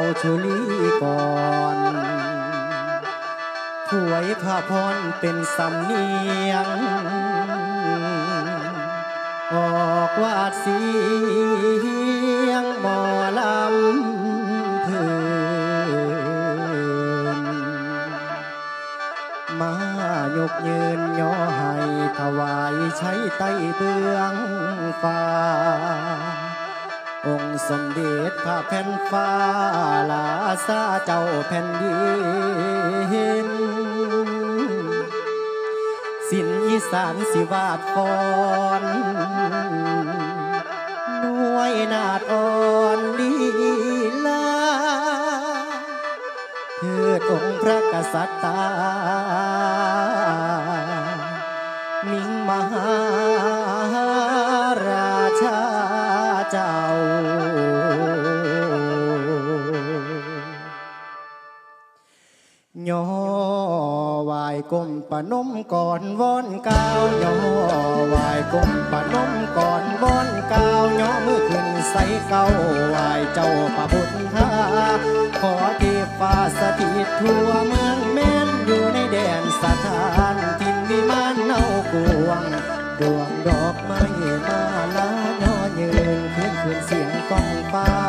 ชุลีก่อนถวยพระพรเป็นสำเนียงออกวาดเสียงหมอลำเพลินมายกยืนย่อให้ถวายใช้ไต้เบื้องฟ้าองค์สมเด็จพระแผ่นฟ้าลาซาเจ้าแผ่นดินสินอีสานสิวาดฟอนหน่วยนาฏอ่อนลีลาเทิดองค์พระกษัตริย์ตามิ่งมหาราชาเจ้าย่อไหวก้มปะนมก่อนวอนก้าวย่อไหวก้มปะนมก่อนวอนก้าวย่อมือขึ้นใส่เก้าไหวเจ้าพระบุญธาขอเทพฟ้าสถิตทั่วเมืองแม่นอยู่ในแดนสถานทินวิมานเน่ากวงดวงดอกไม้มาลาย่อยืนขึ้นเสียงก้องฟ้า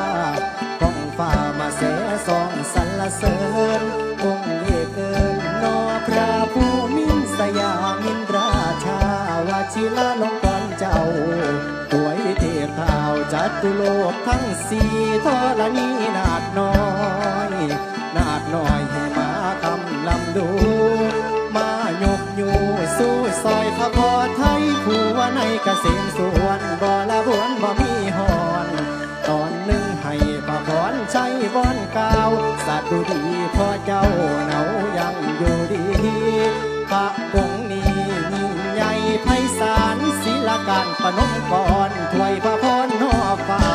มาเสสองสรรเสริญองค์เอกเอิญนอพระผู้มินสยามินราชาวชิลาลงกรเจ้าถวยเทพเท้าจัตุโลกทั้งสี่ธรณีนาดน้อยให้มาคำลำดูมายกอยู่สู้ซอยพระพอไทยผู้ว่าในเกษมสวนบ่ละบวนบ่มีหอนตอนหนึ่งให้พระพรใช้บอนกาวสัตว์ดูดีพ่อเจ้าเนายังอยู่ดีพระองค์นี้ยิ่งใหญ่ไพศาลศิลการปนมก่อนถวยพระพรนอฟ้า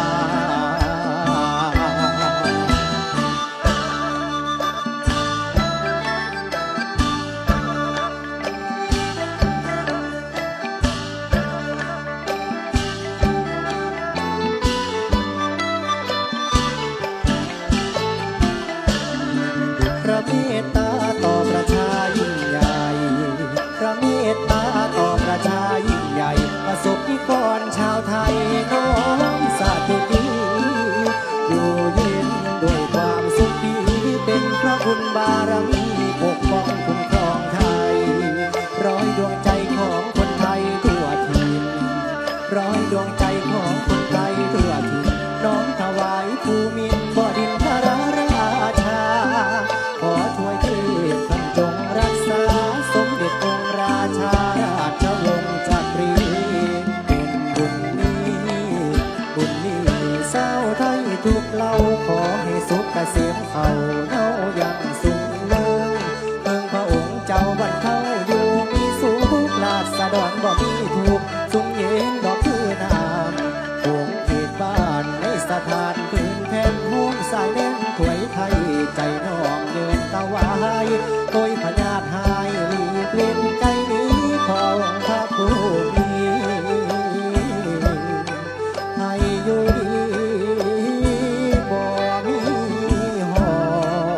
พระเมตตาต่อประชายิ่งใหญ่พระเมตตาต่อประชายิ่งใหญ่ประสบนิกรชาวไทยน้อมสาธุดีอยู่เย็นด้วยความสุขดีเป็นพระบุญบารมีปกป้องคุ้มครองไทยร้อยดวงใจของคนไทยทั่วถิ่นร้อยดวงใจของคนไทยทั่วถิ่นน้อมถวายภูมินบดินทราราชาขอถวยเทพท่านจงรักษาสมเด็จองค์ราชาราชวงศ์จักรีเป็นบุญนี้เศร้าไทยทุกเล่าขอให้สุขเกษมเขาเน่ายังสูงเลิงเมืองพระองค์เจ้าบรรเทาอยู่มีสุขลาษฎรบ่มีทุกข์สุขเย็นดอกคือนามพวงเขตบ้านในสถานพื้นแผ่นห่วงสายแดนถวยไทยใจน้องเดินตะวายโดยพญาหายหลีกเล่นใจนี้ของพระผู้มีให้อยู่ดีบ่มีหอน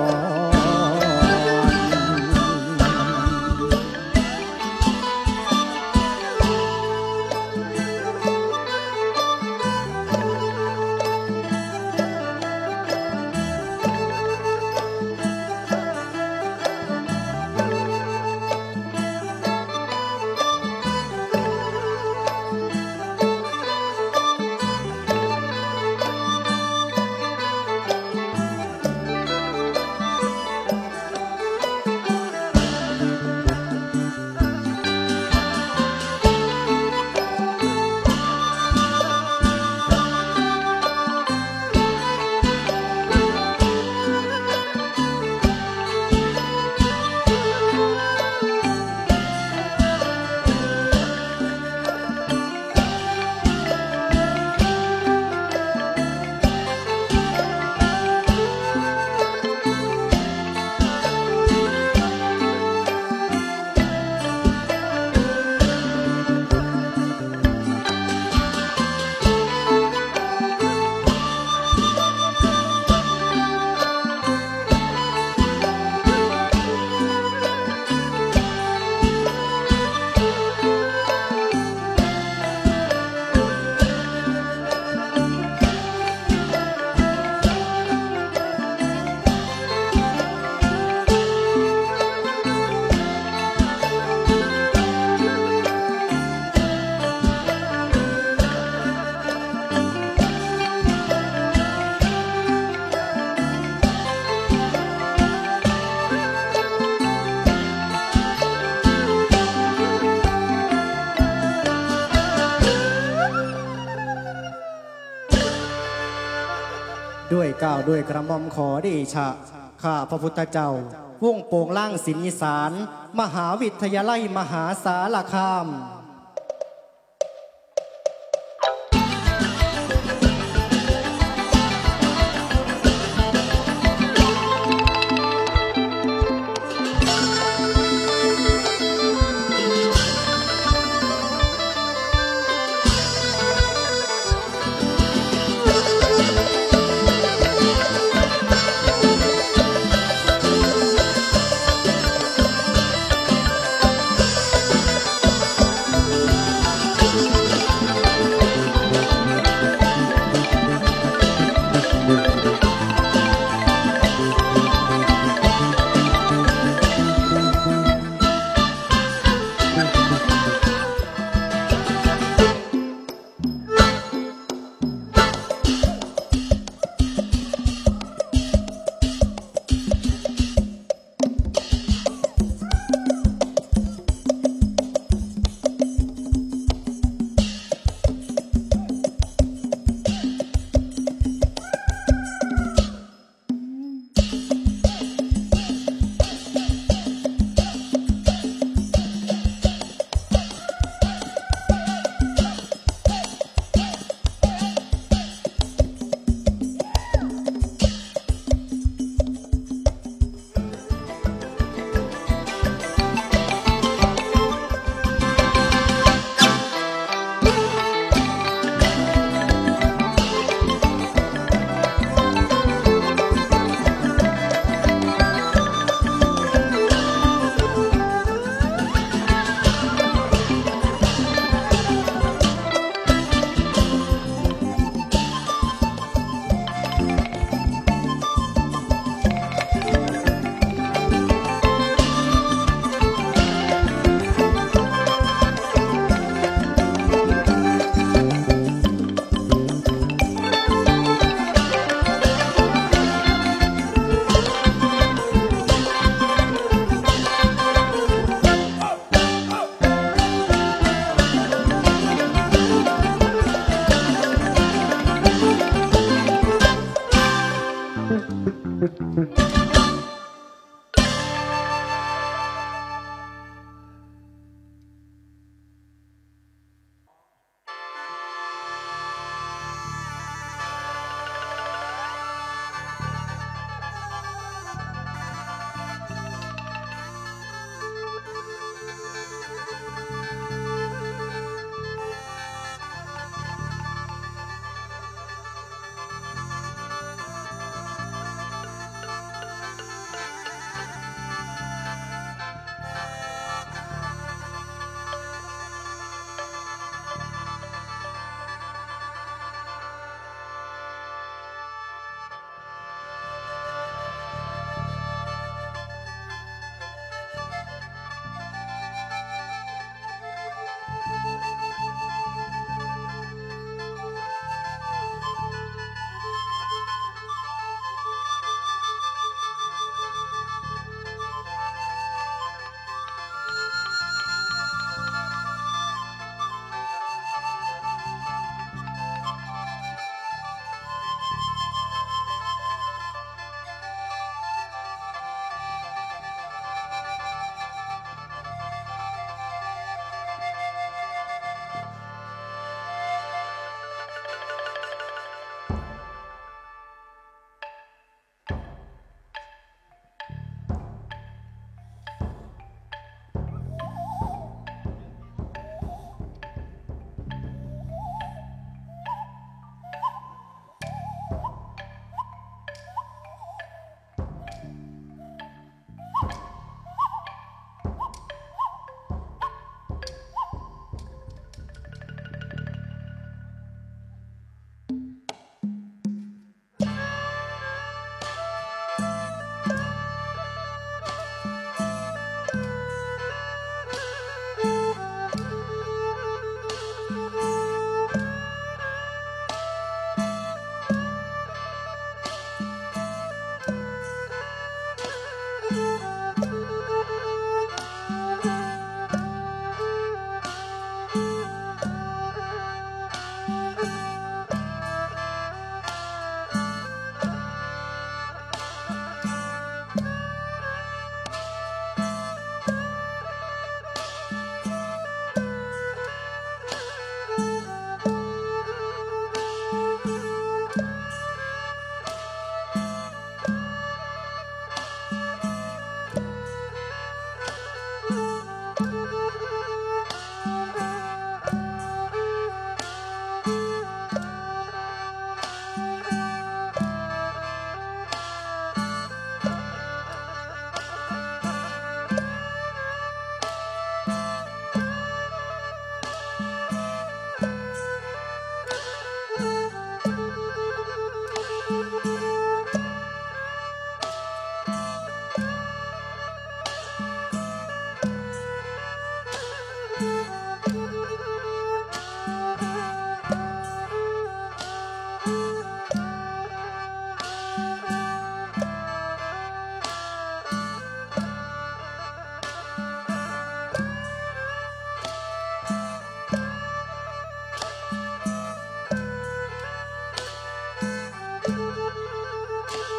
าวด้วยกระหม่อมขอเดชะข้าพระพุทธเจ้าวงโป่งล่างศิลป์อีสานมหาวิทยาลัยมหาสารคาม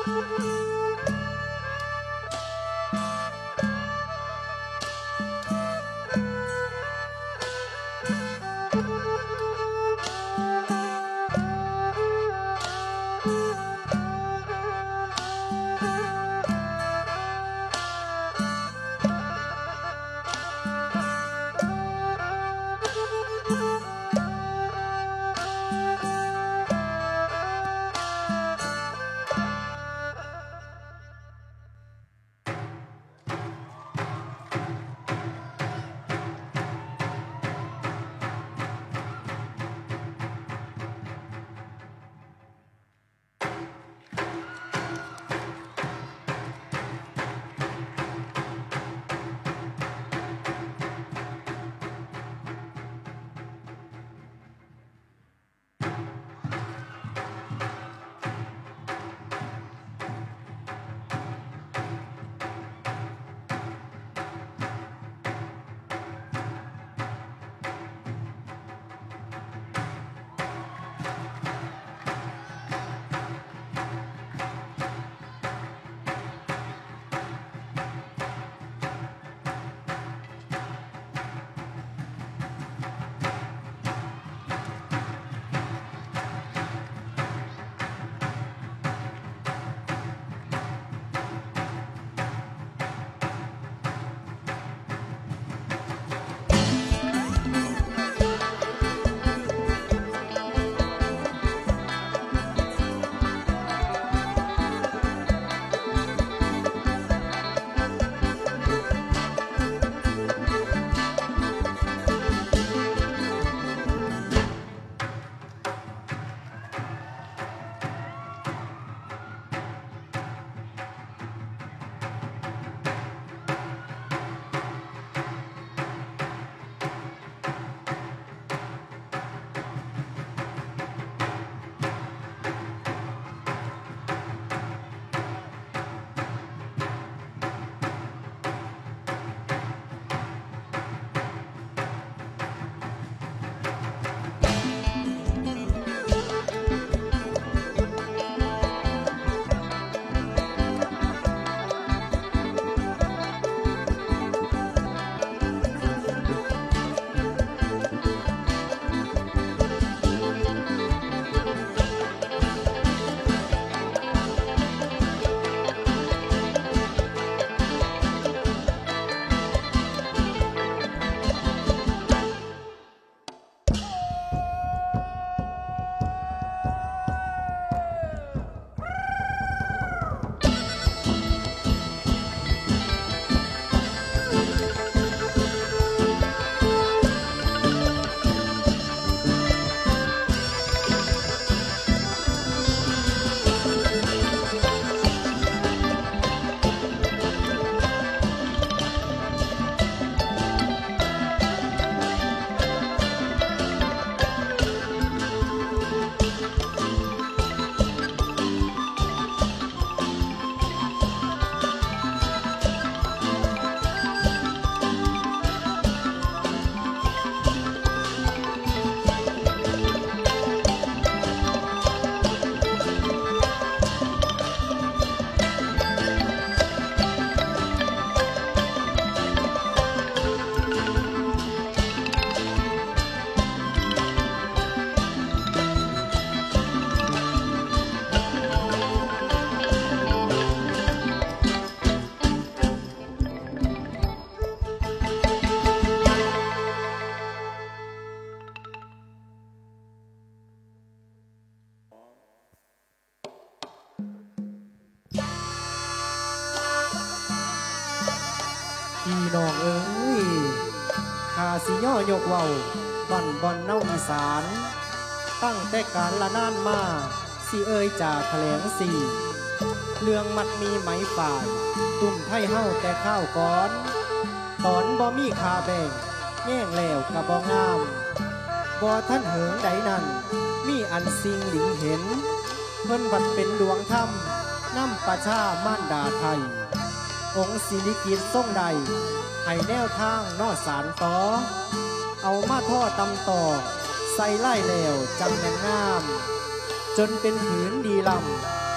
พี่น้องเอ้ยข้าสิย่อยกเว้าบ่อนบ่อนเน่าอีสานตั้งแต่การละนานมาสิเอ่ยจากแถลงสี่เรื่องมัดมีไหมฝ่ายตุ่มไทยเฮาแต่ข้าวก้อนตอนบ่มีคาแบ่งแย่งแล้วกับบ่งามบ่ท่านเหิงใดนั้นมีอันสิ่งหลิงเห็นเพิ่นบัดเป็นดวงธรรมนำประชามารดาไทยองค์ศิริกิติ์ทรงใดให้แนวทางนอสารต่อเอามาท่อตำต่อใส่ไล่แล้วจังแม่งงามจนเป็นผืนดีลำ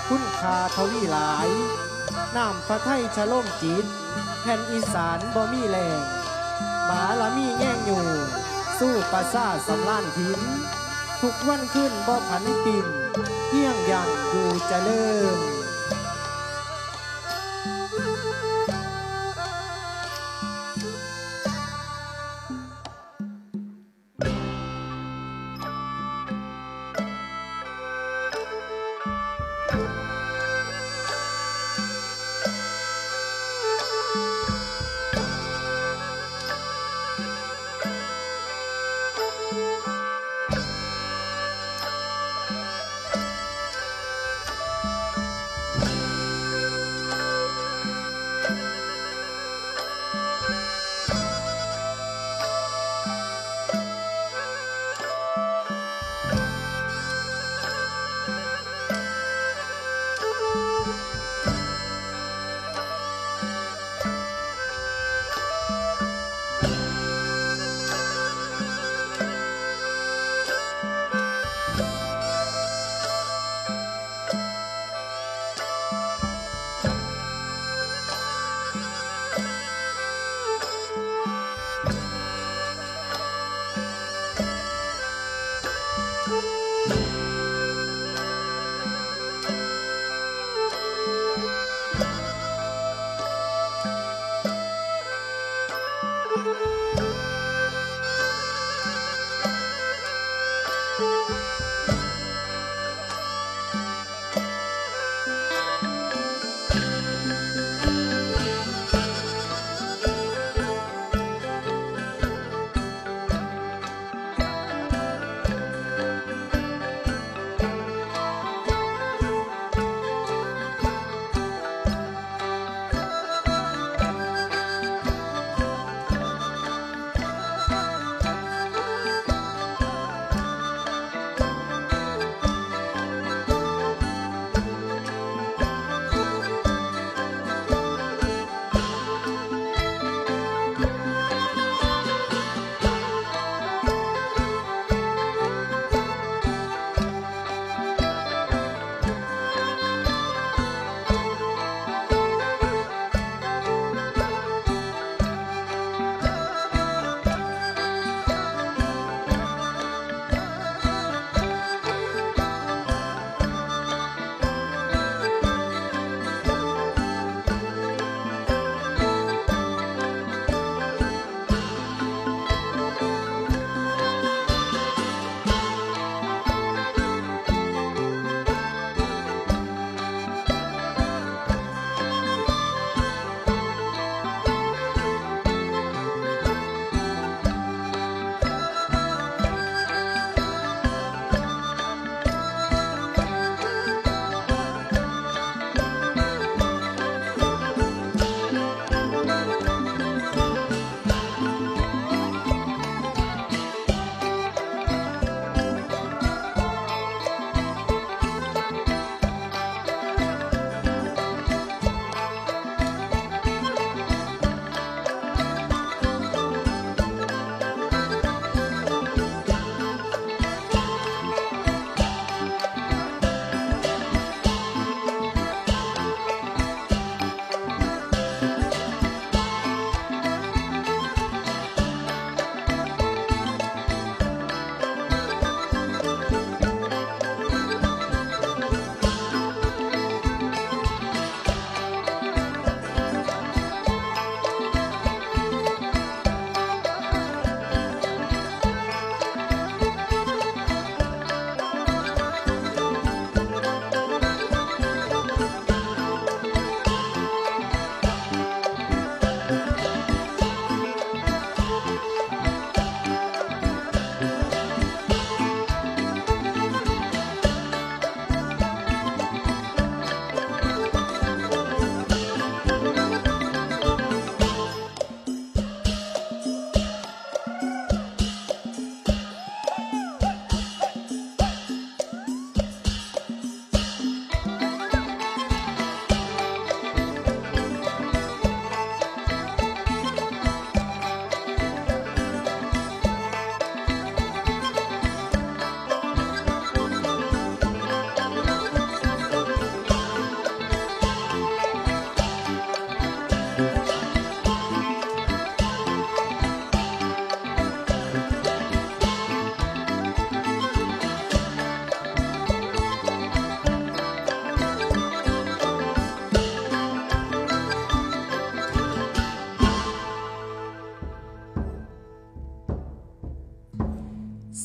คุณค่าทวีหลายน้ำพระไทยชะล่มจิตแผ่นอีสานบ่มีแรงบาละมีแง่งอยู่สู้ประสาสำล้านทินทุกวันขึ้นบ่ผันปิ่นเยี่ยงอย่างอยู่เจริญ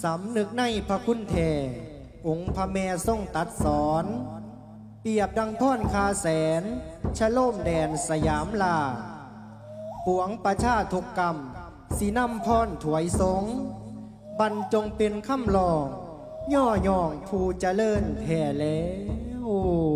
สำนึกในพระคุณแท้องค์พระแม่ทรงตัดสอนเปรียบดังพ่อนคาแสนชะโลมแดนสยามลาปวงประชาทุกกรรมสีน้ำพรถวยสงบรรจงเป็นคำลองย่อย่องผู้เจริญแท้แล้ว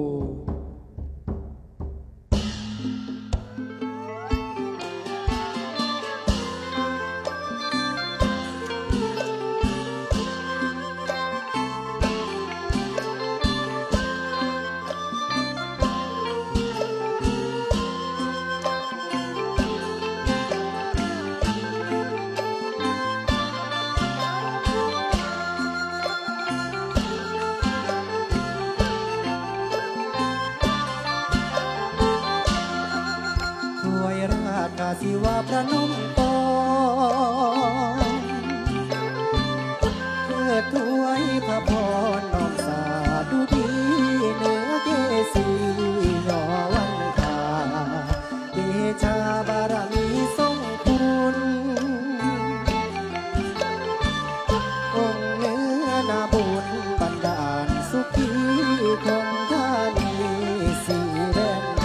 กาสิว่าพระนมปองเพื่อถวยพระพรน้อมสาดูดีเหนือเกศียอวันทาเดชาบารมีทรงคุณองค์เนื้อนาบุญบันดาลสุขีของท่านสีแดงไท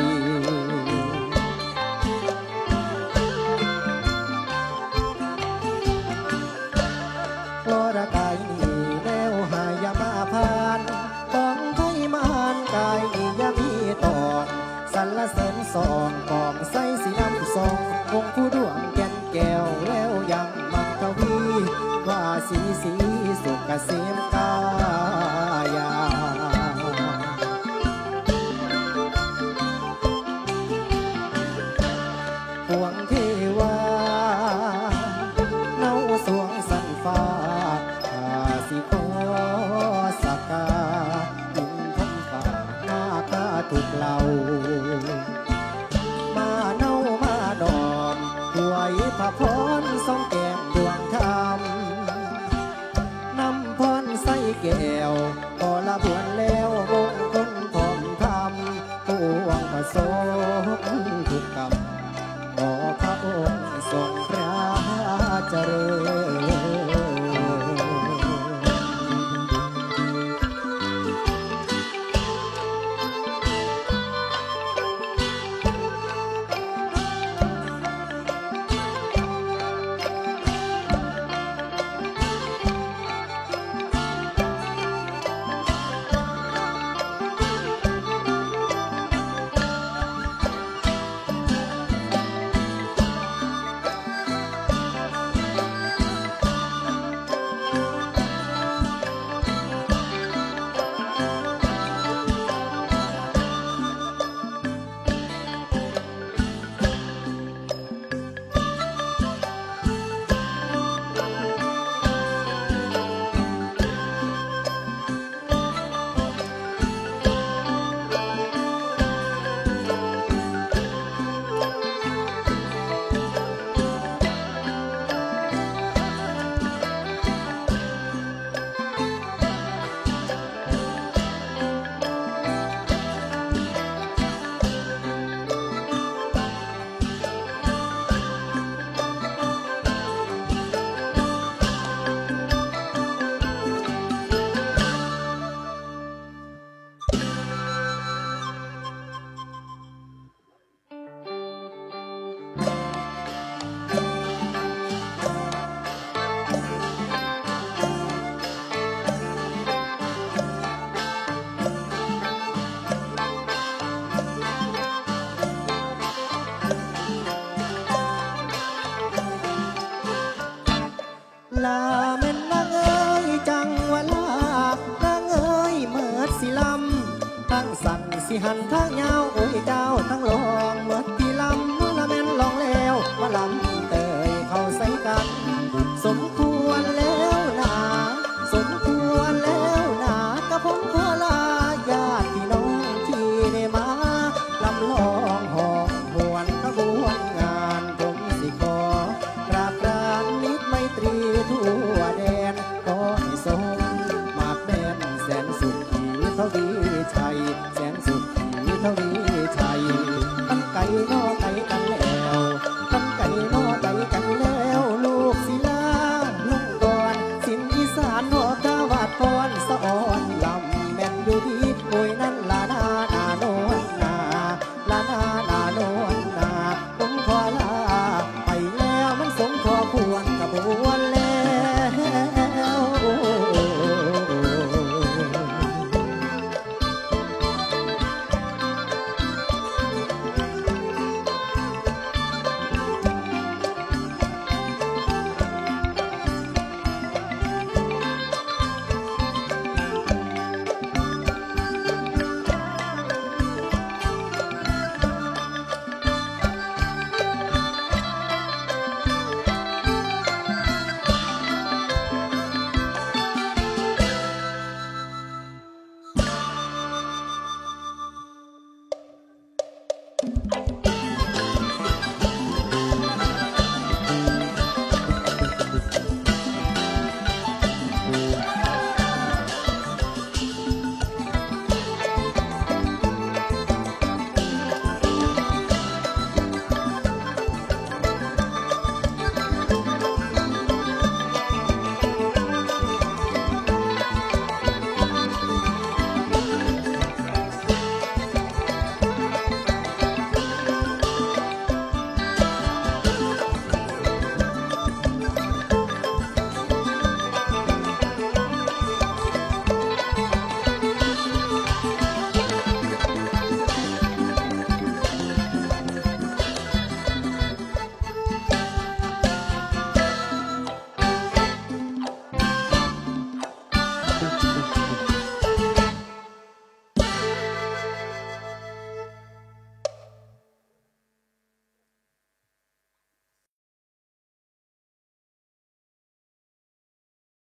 ยวรกายนี้แล้วหายามาพานของไทยมานกายนี้ยามีตอนสรรเสริญสองกองใสสีน้ำสององค์ผู้ดวงแก่นแก้วแล้วยังมังทวีว่าสีสุกเกษมกายาปวงเทวาเนาสวงสันฟ้าสิขอสักกาอินทมป่าหน้าคาถูกเหล่ามาเนามาดอมถวยพระพรทรงแก้มดวงธรรมนำพรใส่แก้วพอละบวนแล้ววงคนพร้อมทำปวงประสบทุกกรรมขอพระองค์ทรงพระเจริญลาเม่นนางเอ้ยจังวลานางเอ้ยเมิดสิลำทั้งสั่นสิหันทางยาวโอ้ยเจ้าทั้งลองเมิดที่ลำละแม่นลองแล้วมาลำเตยเข้าใส่กันสมควรแล้วนะสมควรแล้วนะกระผมขอลาญาติพี่น้องที่ได้มาลำลองหองหวนขบวนงานผมสิขอกราบกรานมิตรไมตรีทั่วแดนขอให้สมมาดแม่นแสนสุขขีทวีชัยแสนสุขขีทวีชัยตั้งไก่นอไก่กันแล้วตั้งไก่นอไก่กันแล้ว